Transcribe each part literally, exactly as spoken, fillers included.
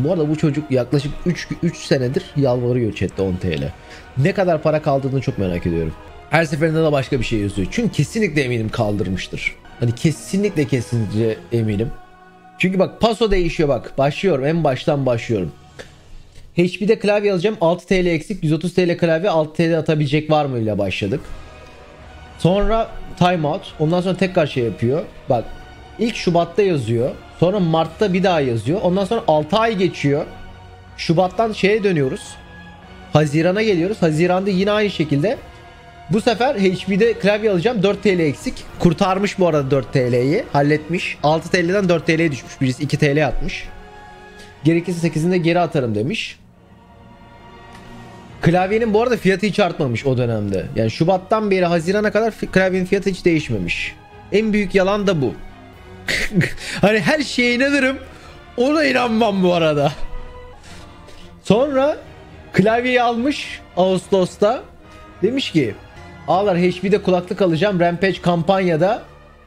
Bu arada bu çocuk yaklaşık üç, üç senedir yalvarıyor chatte on T L. Ne kadar para kaldırdığını çok merak ediyorum. Her seferinde de başka bir şey yazıyor. Çünkü kesinlikle eminim kaldırmıştır. Hani kesinlikle kesinlikle eminim. Çünkü bak paso değişiyor bak. Başlıyorum en baştan başlıyorum. H P'de klavye alacağım, altı T L eksik, yüz otuz T L klavye, altı T L atabilecek var mı ile başladık. Sonra timeout, ondan sonra tekrar şey yapıyor. Bak ilk Şubat'ta yazıyor. Sonra Mart'ta bir daha yazıyor. Ondan sonra altı ay geçiyor. Şubat'tan şeye dönüyoruz. Haziran'a geliyoruz. Haziran'da yine aynı şekilde. Bu sefer H P'de klavye alacağım, dört T L eksik. Kurtarmış bu arada dört T L'yi. Halletmiş. altı T L'den dört T L'ye düşmüş. Birisi iki T L atmış. Gerekirse sekizini de geri atarım demiş. Klavyenin bu arada fiyatı hiç artmamış o dönemde. Yani Şubat'tan beri Haziran'a kadar klavyenin fiyatı hiç değişmemiş. En büyük yalan da bu. Hani her şeye inanırım. Ona inanmam bu arada. Sonra klavyeyi almış Ağustos'ta. Demiş ki ağlar H P'de kulaklık alacağım Rampage kampanyada.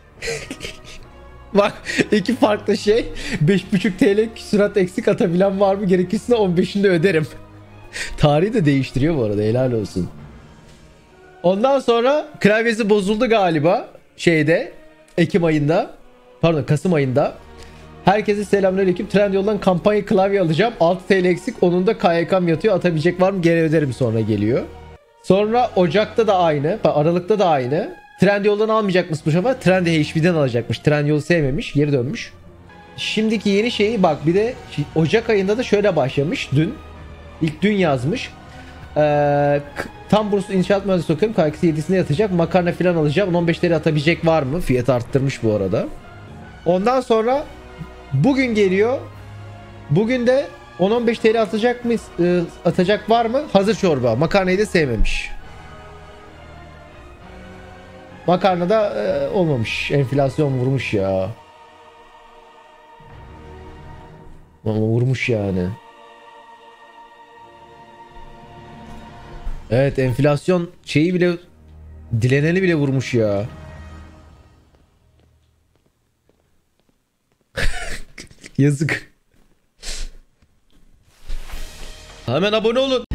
Bak iki farklı şey. beş buçuk T L sürat eksik atabilen var mı? Gerekirse on beşini öderim. Tarihi de değiştiriyor bu arada, helal olsun. Ondan sonra klavyesi bozuldu galiba şeyde Ekim ayında, pardon Kasım ayında. Herkese selamünaleyküm. Trendyol'dan kampanya klavye alacağım. altı T L eksik. Onun da K Y K'm yatıyor. Atabilecek var mı? Geri öderim sonra geliyor. Sonra Ocak'ta da aynı. Aralık'ta da aynı. Trendyol'dan almayacakmış bu sefer. Trendy H P'den alacakmış. Trendyol'u sevmemiş. Geri dönmüş. Şimdiki yeni şeyi bak bir de Ocak ayında da şöyle başlamış. Dün. İlk dün yazmış. Ee, tam bursu inşaat mühendisi okuyorum. K K yedisinde yatacak. Makarna falan alacağım. on beş T L atabilecek var mı? Fiyatı arttırmış bu arada. Ondan sonra bugün geliyor. Bugün de on on beş T L atacak mı? E, atacak var mı? Hazır çorba. Makarnayı da sevmemiş. Makarna da e, olmamış. Enflasyon vurmuş ya. Ama vurmuş yani. Evet, enflasyon şeyi bile, dileneni bile vurmuş ya. Yazık. Hemen abone olun.